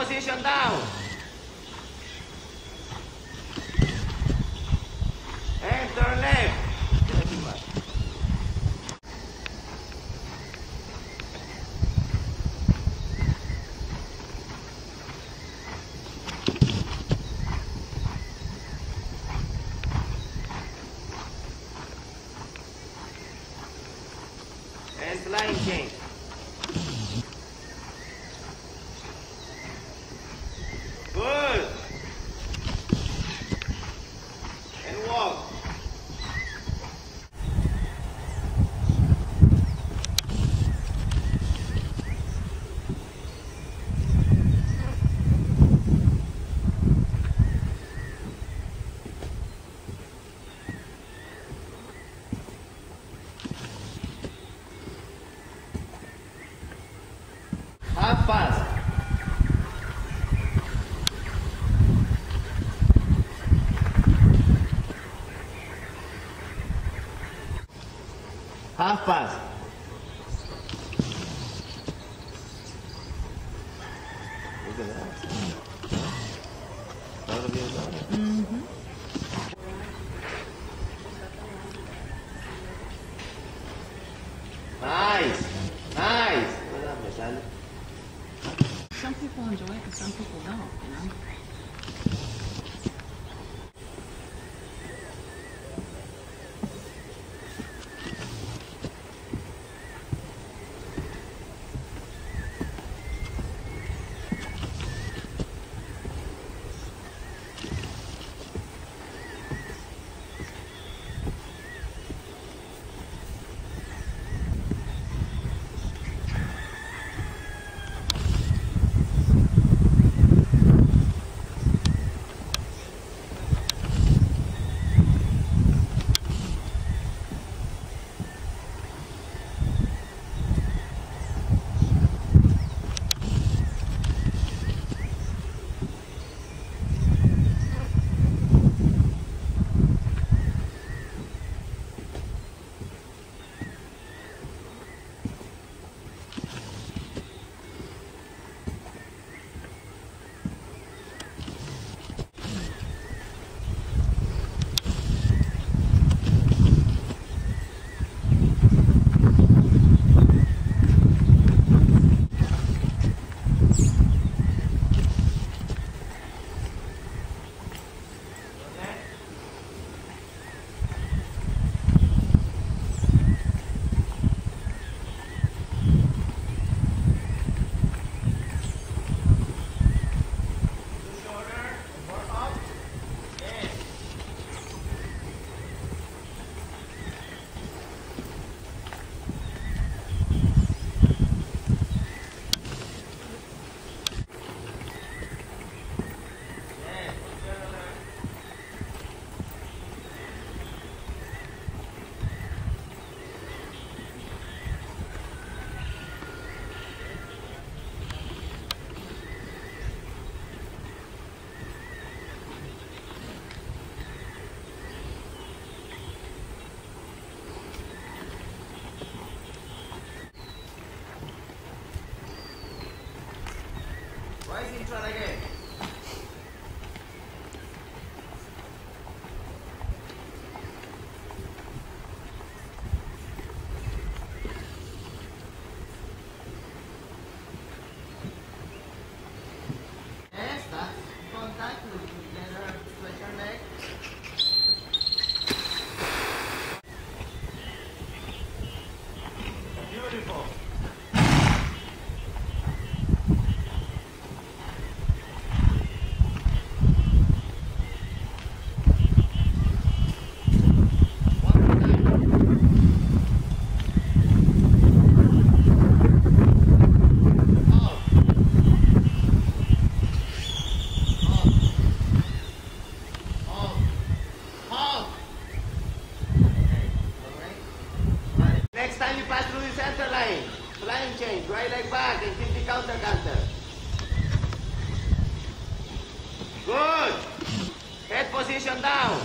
position down. And turn left. And flying change. Good. And walk. Half fast. Half fast. Look at that. That'll be a Nice. Nice. Some people enjoy it and some people don't, you know? Rising try again. Start contact with together, stretch your leg. Beautiful. Next time you pass through the center line, flying change, right leg back and keep the counter canter. Good. Head position down.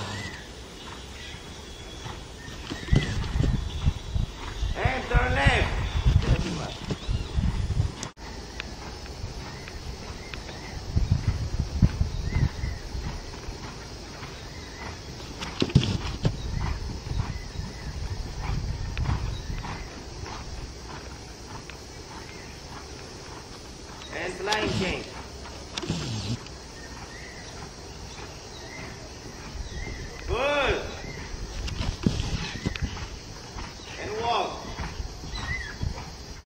And turn left. And flying change.